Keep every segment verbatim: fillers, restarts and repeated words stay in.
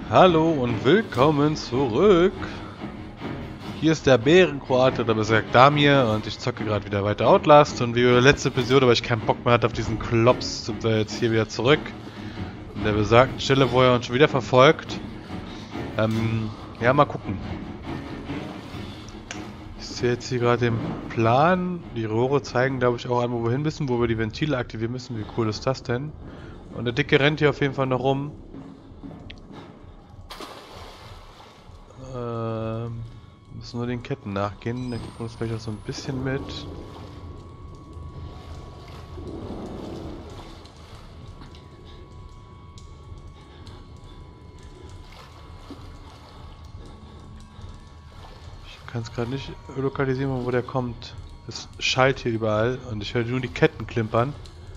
Hallo und willkommen zurück. Hier ist der Bärenkroate, oder besser gesagt Damir, und ich zocke gerade wieder weiter Outlast. Und wie bei der letzten Episode, weil ich keinen Bock mehr hatte auf diesen Klops, sind wir jetzt hier wieder zurück. In der besagten Stelle, wo er uns schon wieder verfolgt. Ähm, ja, mal gucken. Ich sehe jetzt hier gerade den Plan. Die Rohre zeigen, glaube ich, auch an, wo wir hin müssen, wo wir die Ventile aktivieren müssen. Wie cool ist das denn? Und der Dicke rennt hier auf jeden Fall noch rum. Ähm, müssen nur den Ketten nachgehen. Dann gucken wir uns vielleicht auch so ein bisschen mit. Ich kann es gerade nicht lokalisieren, wo der kommt. Es schallt hier überall und ich höre nur die Ketten klimpern.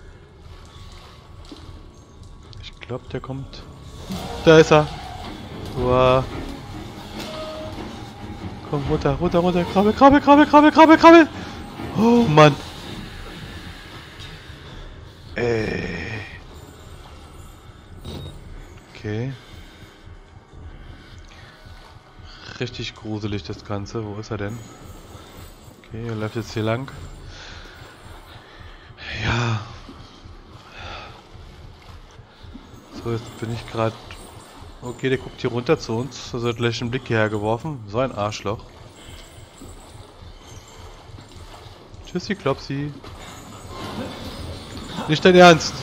Ich glaube, der kommt. Da ist er. Uah. Komm, runter, runter, runter. Krabbel, krabbel, krabbel, krabbel, krabbel, krabbel. Oh, Mann. Ey. Okay. Richtig gruselig das Ganze. Wo ist er denn? Okay, er läuft jetzt hier lang. Ja. So, jetzt bin ich gerade... Okay, der guckt hier runter zu uns. Also hat gleich einen Blick hierher geworfen. So ein Arschloch. Tschüssi, Klopsi. Nicht dein Ernst.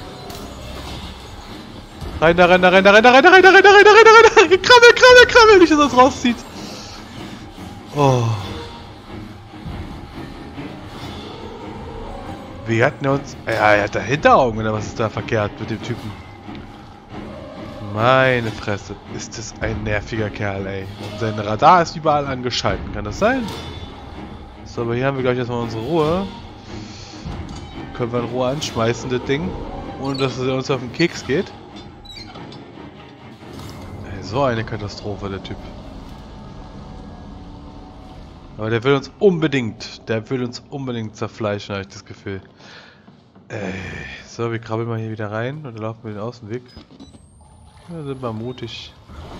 Rein da, rein da, rein da, rein da, rein da, rein da, rein da, rein da, rein da, rein da. Krabbel, krabbel, krabbel. Nicht, dass er es rauszieht. Oh. Wir hatten uns... Ja, er hat da Hinteraugen, oder was ist da verkehrt mit dem Typen? Meine Fresse, ist das ein nerviger Kerl, ey. Und sein Radar ist überall angeschaltet. Kann das sein? So, aber hier haben wir gleich erstmal unsere Ruhe. Können wir in Ruhe anschmeißen, das Ding. Ohne dass es uns auf den Keks geht. Ey, so eine Katastrophe, der Typ. Aber der will uns unbedingt, der will uns unbedingt zerfleischen, habe ich das Gefühl. Ey, so, wir krabbeln mal hier wieder rein und dann laufen wir den Außenweg. Ja, sind wir mutig.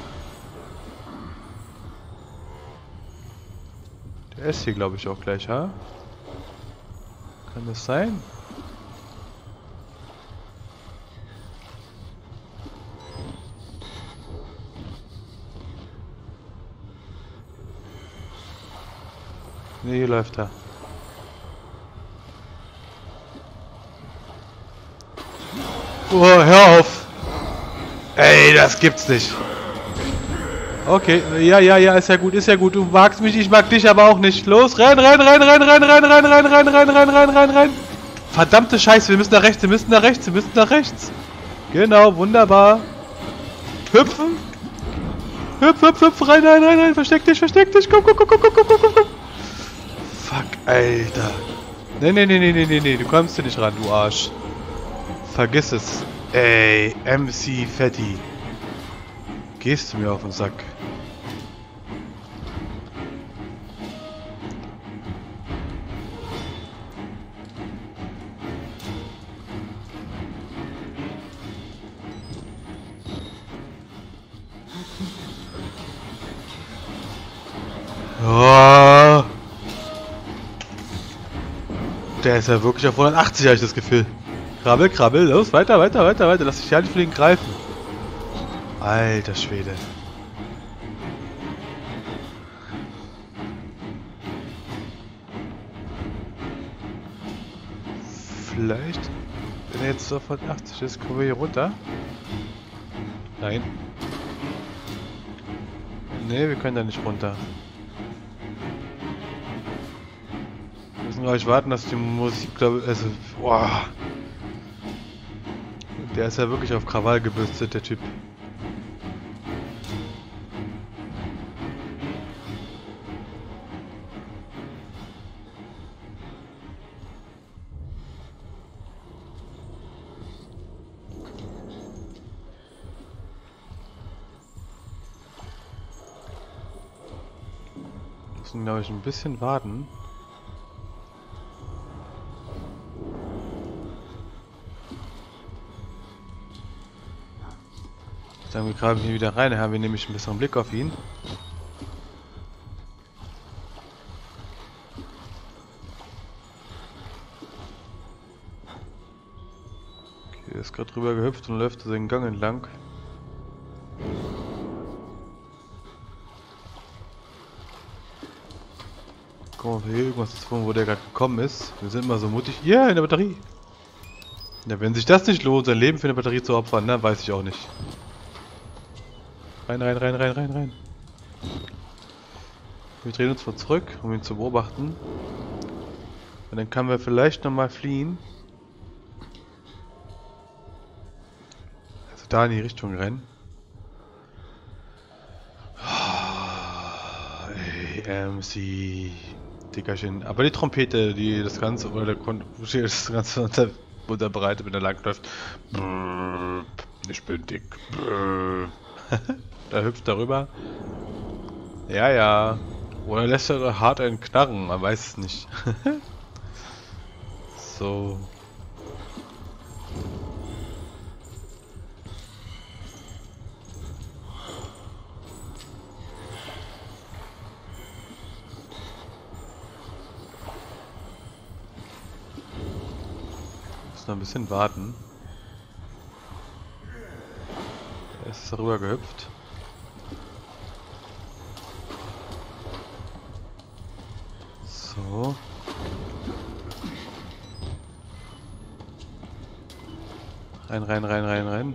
Der ist hier, glaube ich, auch gleich, ha? Kann das sein? Ne, hier läuft er. Oh, hör auf! Ey, das gibt's nicht. Okay, ja, ja, ja, ist ja gut, ist ja gut. Du magst mich, ich mag dich aber auch nicht. Los, renn, renn, renn, renn, renn, renn, renn, renn, renn, renn, renn, renn, renn, renn, renn. Verdammte Scheiße, wir müssen nach rechts, wir müssen nach rechts, wir müssen nach rechts. Genau, wunderbar. Hüpfen. Hüpf, hüpf, hüpf, rein, rein, rein, rein, versteck dich, versteck dich. Komm, komm, komm, komm, komm, komm, komm, komm. Fuck, Alter. Nee, nee, nee, nee, nee, nee, nee, du kommst hier nicht ran, du Arsch. Vergiss es. Ey, M C Fetti. Gehst du mir auf den Sack? Oh. Der ist ja wirklich auf hundertachtzig, habe ich das Gefühl. Krabbel, krabbel, los, weiter, weiter, weiter, weiter. Lass dich ja nicht für den greifen. Alter Schwede. Vielleicht, wenn er jetzt so von achtzig ist, kommen wir hier runter. Nein. Ne, wir können da nicht runter. Wir müssen gleich warten, dass die Musik, glaube ich, also, boah. Der ist ja wirklich auf Krawall gebürstet, der Typ. Wir müssen, glaube ich, ein bisschen warten. Sagen wir graben hier wieder rein, haben wir nämlich ein bisschen Blick auf ihn. Okay, er ist gerade drüber gehüpft und läuft seinen Gang entlang. Guck mal, ob hier irgendwas ist, von wo der gerade gekommen ist. Wir sind immer so mutig. Ja, yeah, in der Batterie. Ja, wenn sich das nicht lohnt, sein Leben für eine Batterie zu opfern, dann weiß ich auch nicht. Rein, rein, rein, rein, rein, rein. Wir drehen uns mal zurück, um ihn zu beobachten. Und dann können wir vielleicht nochmal fliehen. Also da in die Richtung rennen. Oh, ey, M C. Dickerchen. Aber die Trompete, die das Ganze, oder der Kon das Ganze unter, unterbreitet, wenn er langläuft. Ich bin dick. Da hüpft er rüber. Ja, ja. Oder lässt er hart einen knarren, man weiß es nicht. So. Muss noch ein bisschen warten. Er ist darüber gehüpft. So. Rein, rein, rein, rein, rein.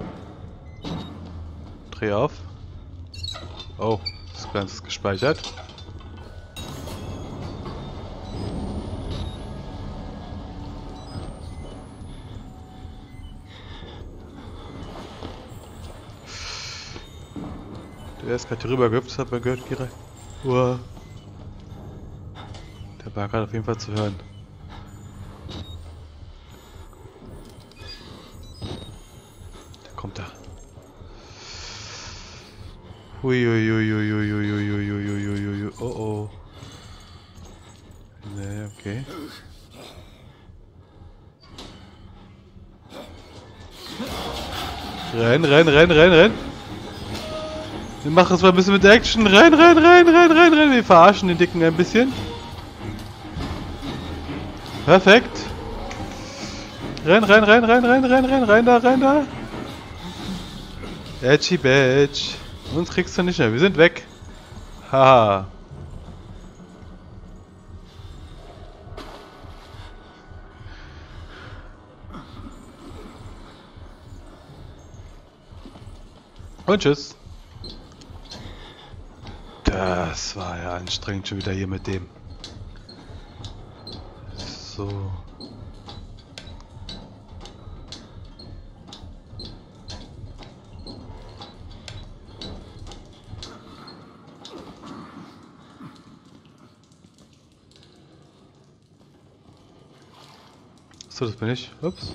Dreh auf. Oh, das Ganze ist gespeichert. Der ist gerade hier rüber gehüpft, das hat man gehört, Kira. Uah. Der war gerade auf jeden Fall zu hören. Da kommt er. Huiuiuiuiuiuiuiuiuiuiui. Oh oh. Nee, okay. Renn, renn, renn, renn, renn. Wir machen es mal ein bisschen mit der Action. Renn, renn, renn, renn, renn, renn. Wir verarschen den Dicken ein bisschen. Perfekt. Renn, renn, renn, renn, renn, renn, renn, rein da, rein da. Edgy Badge. Uns kriegst du nicht mehr. Wir sind weg. Haha. Und tschüss. Das war ja anstrengend schon wieder hier mit dem. So. So, das bin ich. Ups.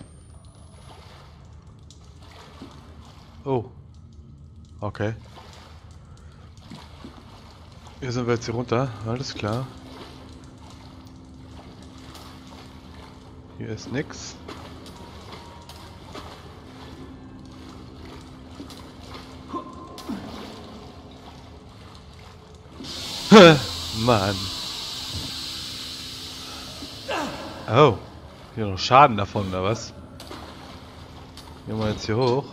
Oh. Okay. Hier sind wir jetzt hier runter. Alles klar. Hier ist nix. Mann. Oh. Hier noch Schaden davon, oder was? Gehen wir jetzt hier hoch.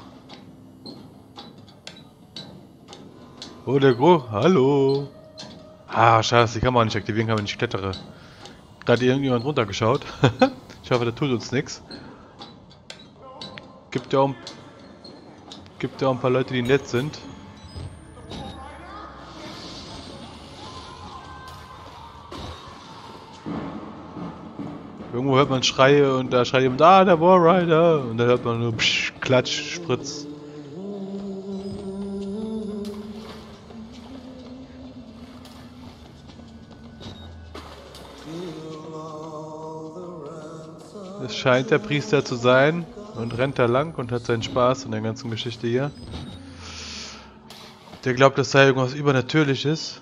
Oh, der Gro. Hallo. Ah, schade, dass die Kamera nicht aktivieren kann, wenn ich klettere. Gerade irgendjemand runtergeschaut. Ich hoffe, der tut uns nichts. Gibt ja auch, gibt ja auch ein paar Leute, die nett sind. Irgendwo hört man Schreie und da schreit jemand, ah, der War Rider. Und dann hört man nur psch, Klatsch, Spritz. Es scheint der Priester zu sein und rennt da lang und hat seinen Spaß in der ganzen Geschichte hier. Der glaubt, das sei irgendwas Übernatürliches.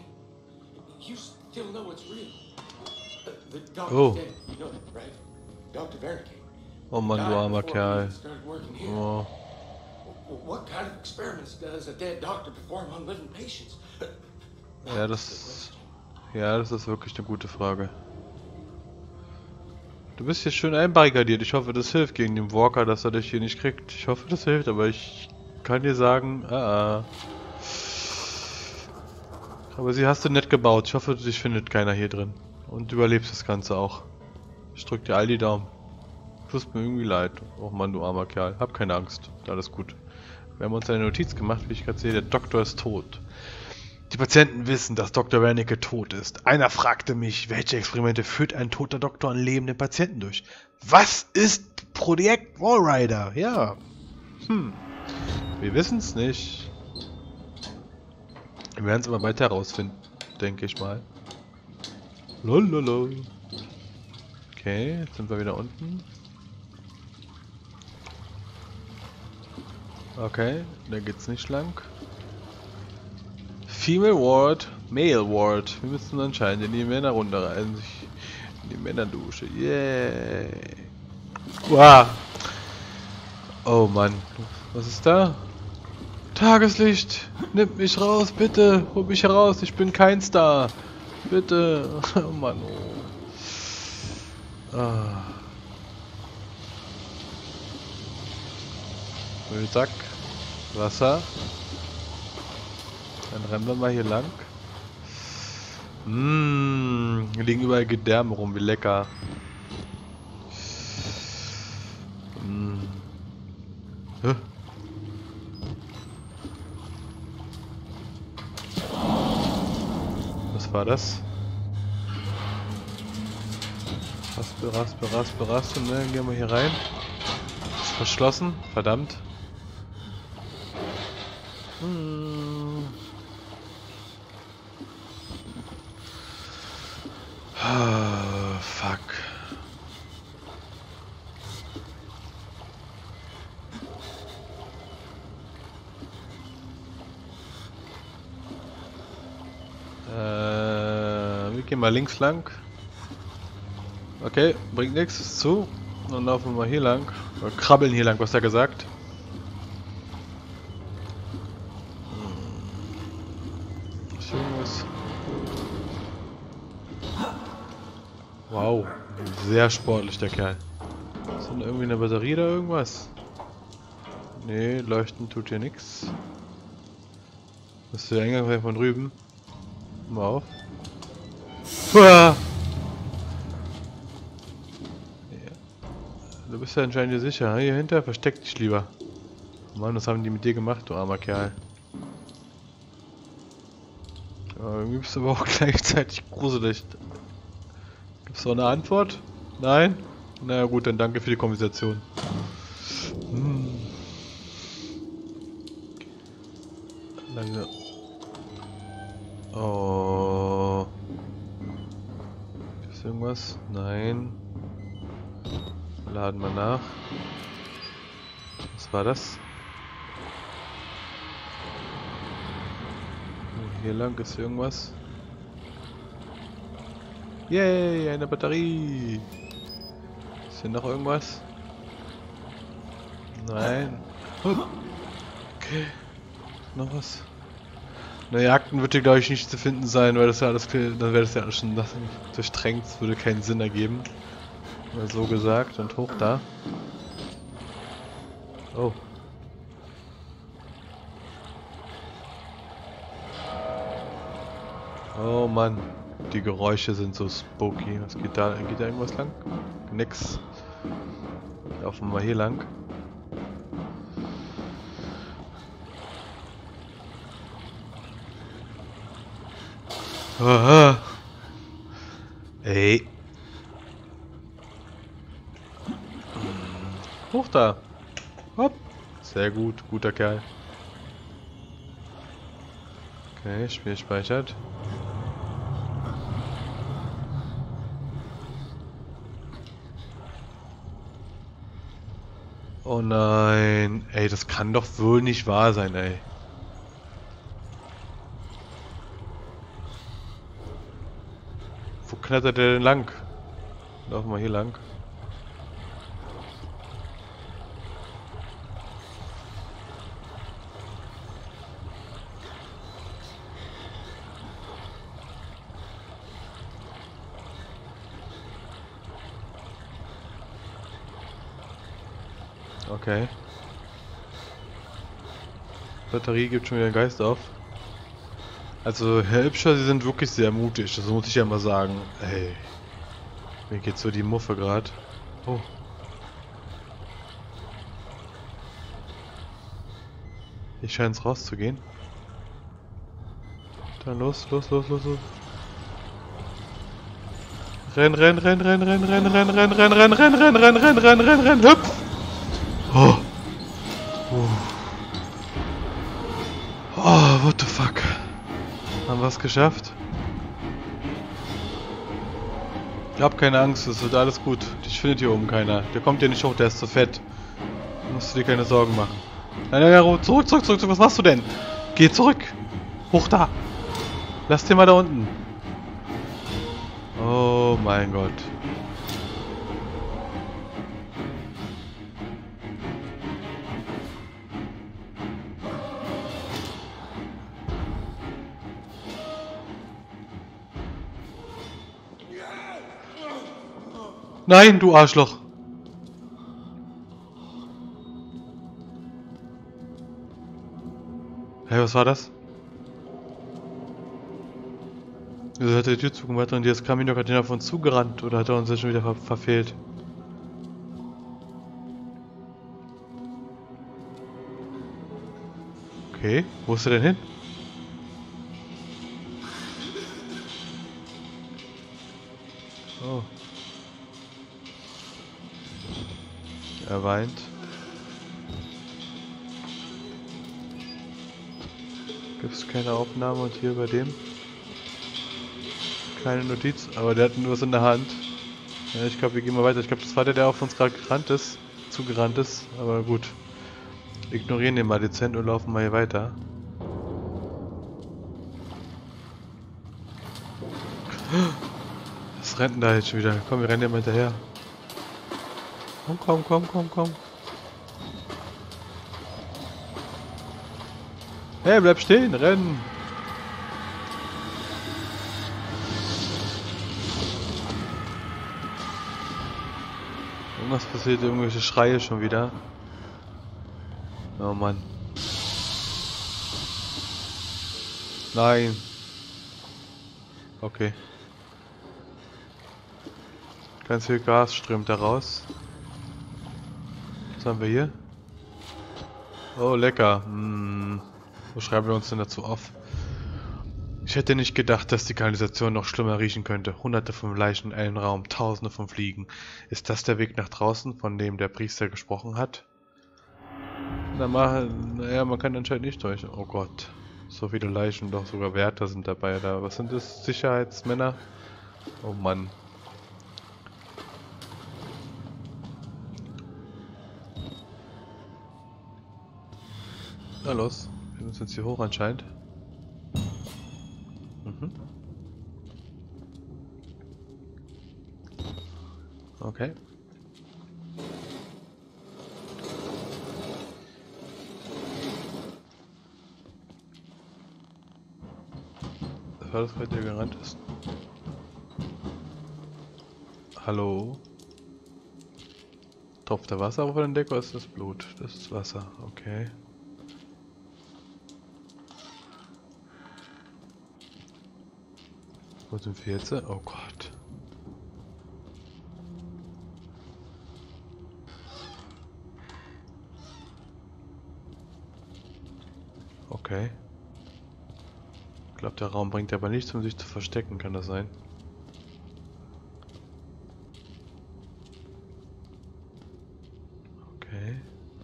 Oh. Doctor Wernicke. Oh Mann, du armer Kerl. Started working here. Oh. What kind of experiments does a dead doctor perform on living patients? Ja, das... Ja, das ist wirklich eine gute Frage. Du bist hier schön einbarrikadiert. Ich hoffe, das hilft gegen den Walker, dass er dich hier nicht kriegt. Ich hoffe, das hilft, aber ich kann dir sagen, ah, ah. Aber sie hast du nett gebaut. Ich hoffe, dich findet keiner hier drin. Und du überlebst das Ganze auch. Ich drück dir all die Daumen. Tust mir irgendwie leid. Oh Mann, du armer Kerl. Hab keine Angst. Alles gut. Wir haben uns eine Notiz gemacht, wie ich gerade sehe. Der Doktor ist tot. Die Patienten wissen, dass Doktor Wernicke tot ist. Einer fragte mich, welche Experimente führt ein toter Doktor an lebenden Patienten durch? Was ist Projekt Walrider? Ja. Hm. Wir wissen es nicht. Wir werden es aber weiter herausfinden, denke ich mal. Lololo. Okay, jetzt sind wir wieder unten. Okay, da geht's nicht lang. Female Ward, Male Ward. Wir müssen anscheinend in die Männer runterreisen. In die Männerdusche. Yay. Wow. Oh Mann. Was ist da? Tageslicht. Nimm mich raus, bitte. Hol mich heraus. Ich bin kein Star. Bitte. Oh Mann. Oh. Ah. Müllsack. Wasser. Dann rennen wir mal hier lang. Mmh, hier liegen überall Gedärme rum, wie lecker. Mmh. Hä? Was war das? Raspel, raspel, raspel, raspel, ne? Gehen wir hier rein. Ist verschlossen, verdammt. Hm. Ah, fuck. Äh, wir gehen mal links lang. Okay, bringt nichts zu. Dann laufen wir mal hier lang. Oder krabbeln hier lang, was er gesagt. Wow, sehr sportlich der Kerl. Ist denn irgendwie eine Batterie oder irgendwas? Nee, leuchten tut hier nichts. Das ist der Eingang von drüben. Mal auf. Uah! Ja. Du bist ja anscheinend hier sicher. Hier hinter, versteck dich lieber. Mann, was haben die mit dir gemacht, du armer Kerl? Ja, irgendwie bist du aber auch gleichzeitig gruselig. Gibt's noch eine Antwort? Nein? Na ja, gut, dann danke für die Konversation. Hm. Lange. Oh. Ist irgendwas? Nein. Laden wir nach. Was war das? Hier lang ist irgendwas. Yay, eine Batterie. Ist hier noch irgendwas? Nein. Okay. Noch was? Naja, Akten wird hier glaube ich nicht zu finden sein, weil das ja alles, dann wäre das ja alles schon durchdrängt, das würde keinen Sinn ergeben. Mal so gesagt und hoch da. Oh. Oh Mann. Die Geräusche sind so spooky. Was geht da? Geht da irgendwas lang? Nix. Laufen wir mal hier lang. Aha. Ey. Hoch da. Hopp. Sehr gut. Guter Kerl. Okay, Spiel speichert. Oh nein. Ey, das kann doch wohl nicht wahr sein, ey. Wo klettert der denn lang? Laufen wir hier lang. Okay. Batterie gibt schon wieder einen Geist auf. Also, Herr Hübscher, Sie sind wirklich sehr mutig, das muss ich ja mal sagen. Ey. Mir geht so die Muffe gerade. Oh. Hier scheint es rauszugehen. Dann los, los, los, los, los. Renn, renn, renn, renn, renn, renn, renn, renn, renn, renn, renn, renn, renn, renn, renn, renn, renn, hüpf! Oh. Oh, what the fuck. Haben wir es geschafft? Hab keine Angst, es wird alles gut. Dich findet hier oben keiner. Der kommt hier nicht hoch, der ist zu fett. Da musst du dir keine Sorgen machen. Nein, nein, nein, zurück, zurück, zurück, was machst du denn? Geh zurück! Hoch da! Lass den mal da unten. Oh mein Gott. Nein, du Arschloch! Hey, was war das? Wieso hat er die Tür zugemacht und jetzt kam ihn doch gerade auf uns zugerannt oder hat er uns jetzt schon wieder ver verfehlt? Okay, wo ist er denn hin? Oh. Er weint. Gibt es keine Aufnahme und hier bei dem? Keine Notiz, aber der hat nur was in der Hand. Ja, ich glaube, wir gehen mal weiter. Ich glaube, das war der, der auf uns gerade gerannt ist, zugerannt ist, aber gut. Ignorieren den mal dezent und laufen mal hier weiter. Was rennt denn da jetzt schon wieder? Komm, wir rennen ja mal hinterher. Komm, komm, komm, komm, komm. Hey, bleib stehen, rennen! Irgendwas passiert, irgendwelche Schreie schon wieder. Oh Mann. Nein. Okay. Ganz viel Gas strömt da raus. Was haben wir hier? Oh, lecker. Hm. Wo schreiben wir uns denn dazu auf? Ich hätte nicht gedacht, dass die Kanalisation noch schlimmer riechen könnte. Hunderte von Leichen in einem Raum, Tausende von Fliegen. Ist das der Weg nach draußen, von dem der Priester gesprochen hat? Na, mal, naja, man kann anscheinend nicht durch. Oh Gott. So viele Leichen, doch sogar Wärter sind dabei da. Was sind das? Sicherheitsmänner? Oh Mann. Na los. Wir müssen jetzt hier hoch anscheinend. Mhm. Okay. Was war das gerade, der gerannt ist? Hallo? Tropft da Wasser auf den Deck oder ist das Blut? Das ist Wasser, okay. Wo sind wir jetzt? Oh Gott. Okay. Ich glaube, der Raum bringt aber nichts, um sich zu verstecken, kann das sein? Okay.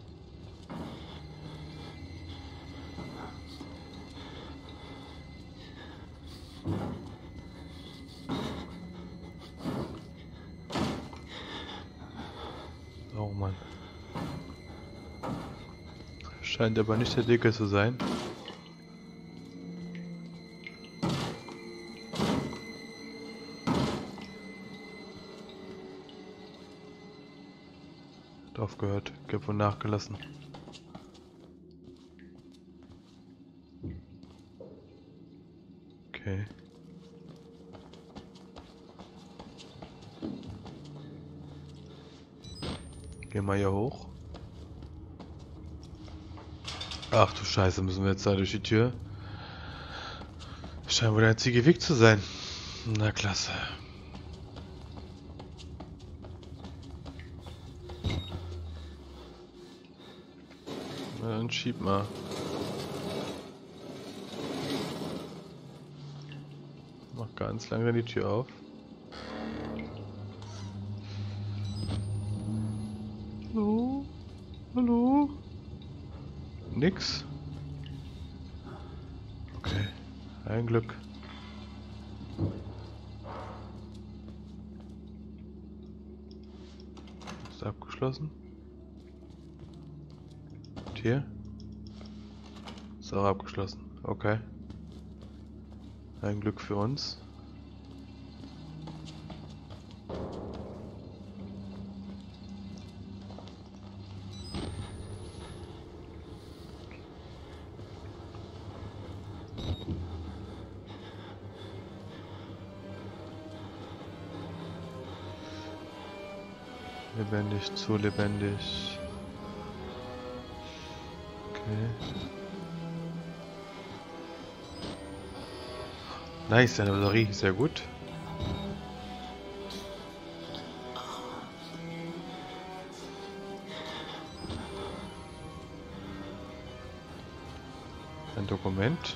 Oh Mann. Scheint aber nicht der Dicke zu sein. Hat aufgehört. Ich habe wohl nachgelassen. Okay. Gehen wir hier hoch. Ach du Scheiße, müssen wir jetzt da durch die Tür? Scheint wohl der einzige Weg zu sein. Na klasse. Na dann schieb mal. Mach ganz langsam die Tür auf. Hallo? Hallo? Nix? Okay, ein Glück. Ist abgeschlossen. Und hier? Ist auch abgeschlossen. Okay. Ein Glück für uns. Lebendig, zu lebendig. Okay. Nice, eine Batterie, sehr gut. Ein Dokument.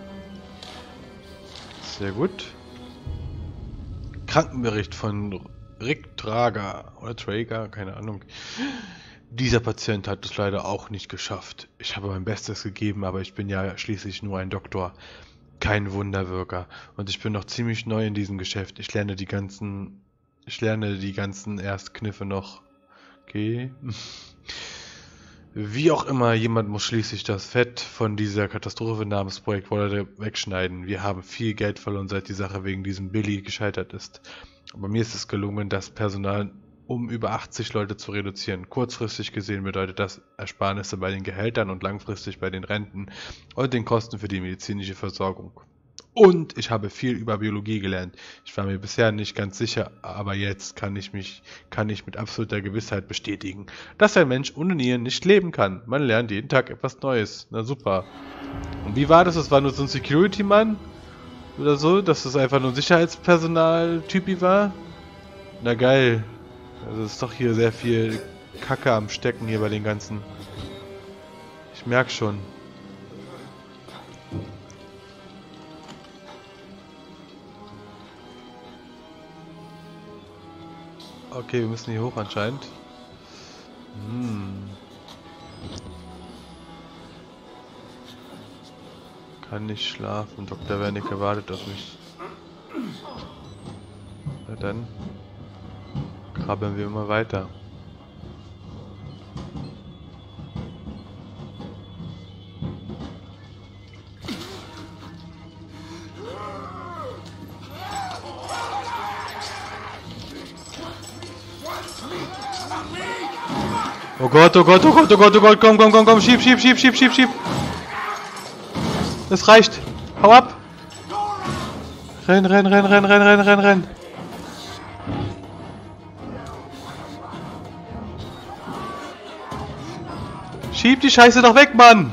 Sehr gut. Krankenbericht von Rick Trager oder Traeger, keine Ahnung. Dieser Patient hat es leider auch nicht geschafft. Ich habe mein Bestes gegeben, aber ich bin ja schließlich nur ein Doktor, kein Wunderwirker. Und ich bin noch ziemlich neu in diesem Geschäft. Ich lerne die ganzen, ich lerne die ganzen Erstkniffe noch. Okay. Wie auch immer, jemand muss schließlich das Fett von dieser Katastrophe namens Projekt Waller wegschneiden. Wir haben viel Geld verloren, seit die Sache wegen diesem Billy gescheitert ist. Aber mir ist es gelungen, das Personal um über achtzig Leute zu reduzieren. Kurzfristig gesehen bedeutet das Ersparnisse bei den Gehältern und langfristig bei den Renten und den Kosten für die medizinische Versorgung. Und ich habe viel über Biologie gelernt. Ich war mir bisher nicht ganz sicher, aber jetzt kann ich mich, kann ich mit absoluter Gewissheit bestätigen, dass ein Mensch ohne Nieren nicht leben kann. Man lernt jeden Tag etwas Neues. Na super. Und wie war das? Das war nur so ein Security-Mann? Oder so? Dass das einfach nur ein Sicherheitspersonal-Typi war? Na geil. Also ist doch hier sehr viel Kacke am Stecken hier bei den ganzen. Ich merke schon. Okay, wir müssen hier hoch anscheinend. Hm. Kann nicht schlafen. Doktor Wernicke wartet auf mich. Na dann krabbeln wir immer weiter. Oh Gott, oh Gott, oh Gott, oh Gott, oh Gott, komm, komm, komm, komm, schieb, schieb, schieb, schieb, schieb, schieb. Das reicht. Hau ab. Renn, renn, renn, renn, renn, renn, renn, renn. Schieb die Scheiße doch weg, Mann.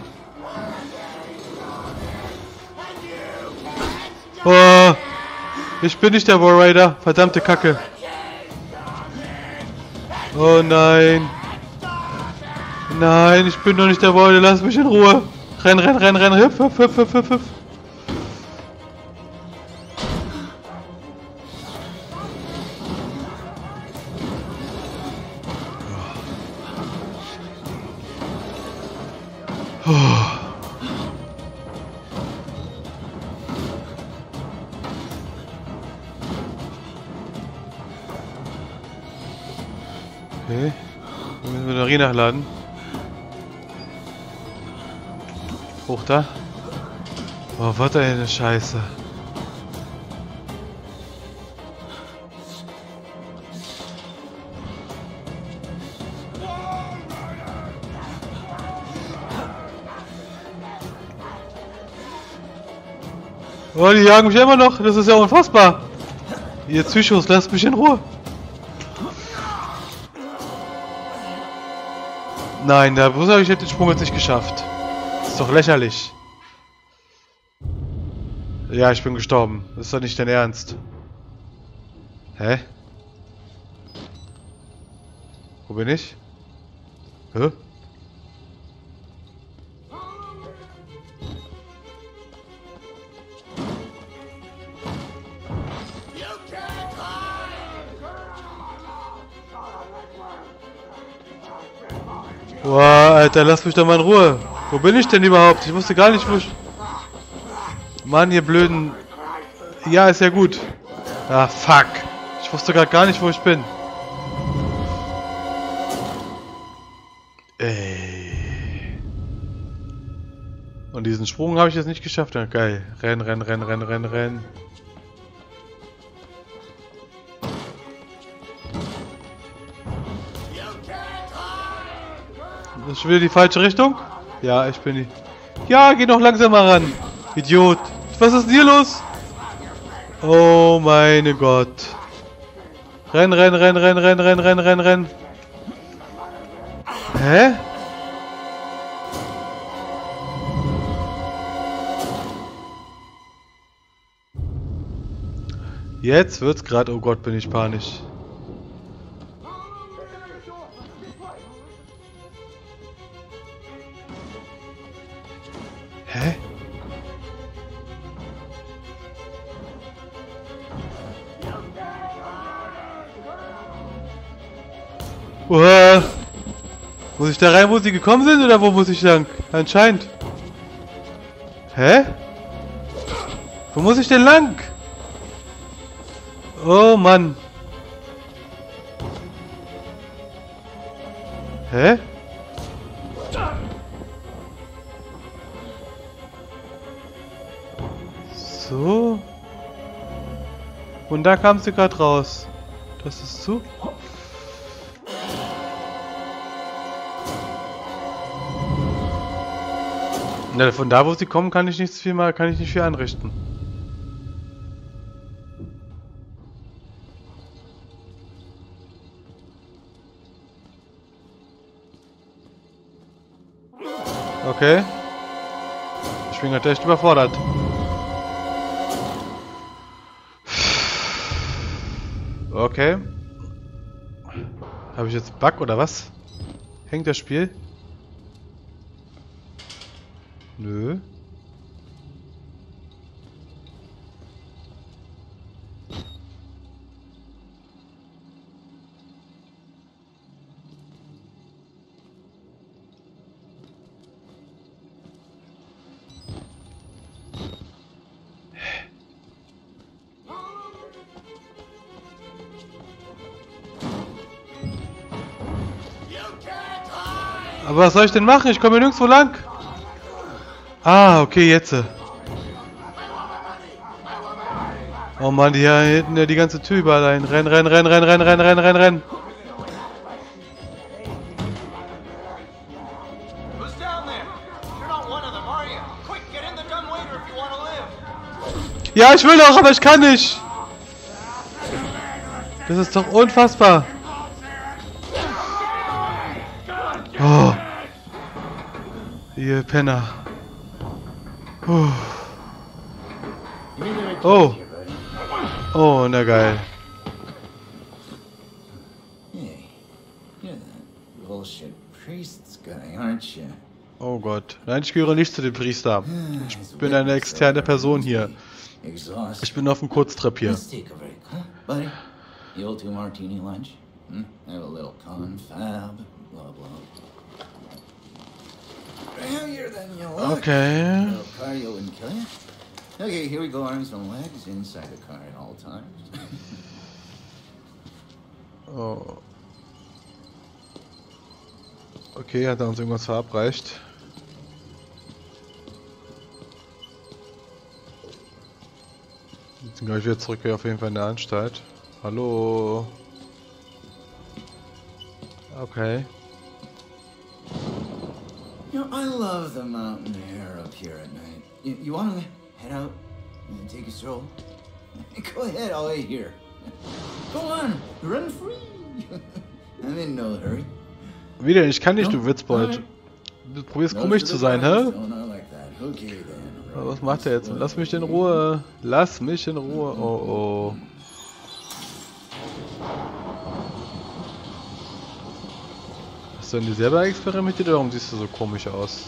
Oh, ich bin nicht der War Rider. Verdammte Kacke. Oh nein. Nein, ich bin doch nicht der War Rider. Lass mich in Ruhe. Renn, renn, renn, renn. Hüpf, hüpf, hüpf, hüpf, hüpf, hüpf. Okay. Wir müssen Batterie nachladen. Hoch da. Oh, was eine Scheiße. Oh, die jagen mich immer noch. Das ist ja unfassbar. Ihr Psychos, lasst mich in Ruhe. Nein, da habe ich den Sprung jetzt nicht geschafft. ist doch lächerlich. Ja, ich bin gestorben. Das ist doch nicht dein Ernst. Hä? Wo bin ich? Hä? Boah, Alter, lass mich doch mal in Ruhe. Wo bin ich denn überhaupt? Ich wusste gar nicht, wo ich... Mann, ihr blöden... Ja, ist ja gut. Ah, fuck. Ich wusste gerade gar nicht, wo ich bin. Ey. Und diesen Sprung habe ich jetzt nicht geschafft. Ja, geil. Renn, renn, renn, renn, renn, renn. Das ist schon wieder die falsche Richtung? Ja, ich bin die... Ja, geh noch langsamer ran. Idiot. Was ist denn hier los? Oh meine Gott. Renn, renn, renn, renn, renn, renn, renn, renn, renn. Hä? Jetzt wird's gerade... Oh Gott, bin ich panisch. Hä? Uah. Muss ich da rein, wo sie gekommen sind, oder wo muss ich lang? Anscheinend. Hä? Wo muss ich denn lang? Oh Mann. Hä? So. Und da kam sie gerade raus. Das ist zu. Na, von da, wo sie kommen, kann ich nichts viel mal, kann ich nicht viel anrichten. Okay. Ich bin gerade echt überfordert. Okay. Habe ich jetzt Bug oder was? Hängt das Spiel? Nö. Aber was soll ich denn machen? Ich komme hier nirgendwo lang. Ah, okay, jetzt. Oh Mann, die hier hinten ja die ganze Tür überall ein. Renn, renn, renn, renn, renn, renn, renn, renn, renn. Ja, ich will doch, aber ich kann nicht. Das ist doch unfassbar. Oh. Ihr Penner. Oh. Oh. Oh, na geil. Oh Gott. Nein, ich gehöre nicht zu dem Priester. Ich bin eine externe Person hier. Ich bin auf dem Kurztrip hier. Okay. Okay, here we go, arms and legs inside the car at all times. Oh. Okay, hat er uns irgendwas verabreicht? Jetzt sind gleich wieder zurück hier auf jeden Fall in der Anstalt. Hallo. Okay. You know, I love the mountain air up here at night. You, you want to head out and take a stroll? Go ahead, I'll wait here. Go on, run free. I'm in no hurry. Wieder, ich kann nicht, du Witzbold. Du probierst komisch zu sein, hä? Was macht er jetzt? Lass mich in Ruhe. Lass mich in Ruhe. Oh oh. Hast du denn die selber experimentiert oder warum siehst du so komisch aus?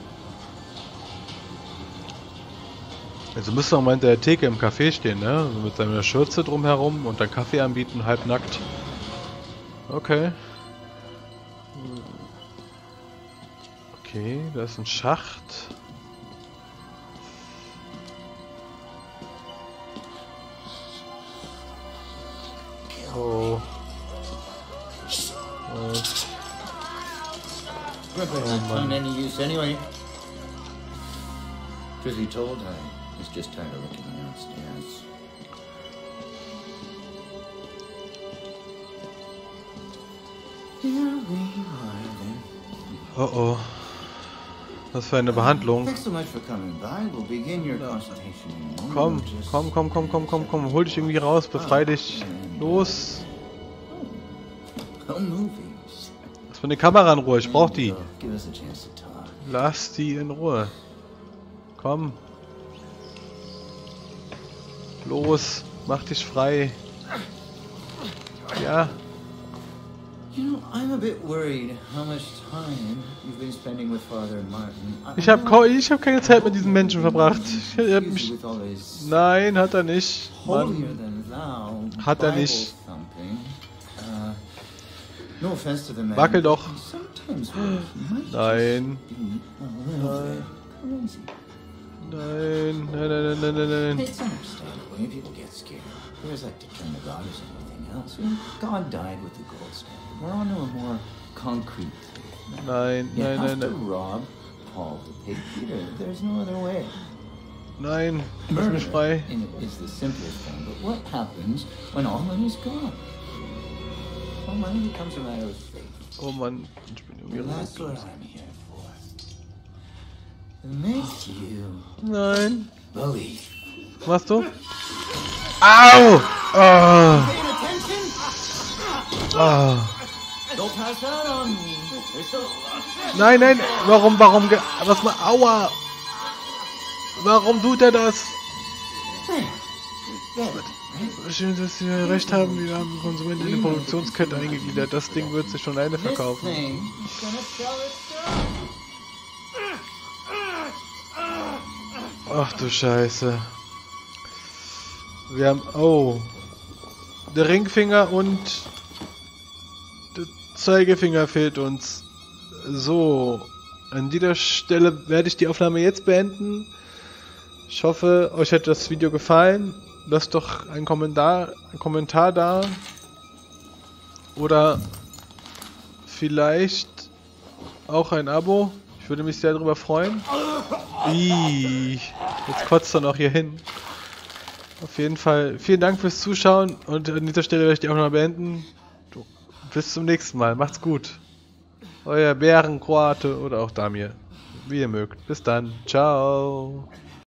Also müsste auch mal hinter der Theke im Café stehen, ne? So mit seiner Schürze drumherum und dann Kaffee anbieten, halbnackt. Okay. Okay, da ist ein Schacht. Oh. Oh. Oh man. Any use anyway? Truth be told, I was just tired of looking downstairs. Here we are then. Oh oh. Was für eine Behandlung. Thanks so much for coming by. We'll begin your consultation in a moment. Komm, komm, komm, komm, komm, komm, komm. Hol dich irgendwie raus, befrei dich. Los. Oh, movies. Lass mir die Kamera in Ruhe, ich brauch die. Give us a chance to talk. Lass die in Ruhe. Komm. Los, mach dich frei. Ja. You know, I'm a bit worried how much time you've been spending with Father Martin. Ich habe ich hab keine Zeit mit diesen Menschen verbracht. Ich hab mich... Nein, hat er nicht. Mann. Hat er nicht. Wackel doch. Nein. Nein. Nein, nein, nein, nein, nein, nein. God died with the gold standard. We're on to a more concrete thing. Nein, You nein, have nein, to nein. rob Paul to pay Peter. There's no other way. Nein, lass mich frei. And it is the simplest thing. But what happens when all money's gone? Well, money becomes a matter of fate. Oh Mann, ich bin irgendwie And that's what raus. I'm here for. To make you Nein. believe. Was machst du? Au! Oh. Paying attention? Oh. Don't pass out on me. There's so much. Nein, nein, warum, warum, ge was mal, aua! Warum tut er das? Schön, dass Sie recht haben, wir haben Konsumenten in die Produktionskette eingegliedert. Das Ding wird sich schon alleine verkaufen. Ach du Scheiße. Wir haben, oh, der Ringfinger und der Zeigefinger fehlt uns. So, an dieser Stelle werde ich die Aufnahme jetzt beenden. Ich hoffe, euch hat das Video gefallen. Lasst doch einen Kommentar, einen Kommentar da. Oder vielleicht auch ein Abo. Ich würde mich sehr darüber freuen. Ih, jetzt kotzt er noch hier hin. Auf jeden Fall vielen Dank fürs Zuschauen und an dieser Stelle werde ich die Aufnahme beenden. Bis zum nächsten Mal. Macht's gut. Euer Bärenkroate oder auch Damir. Wie ihr mögt. Bis dann. Ciao.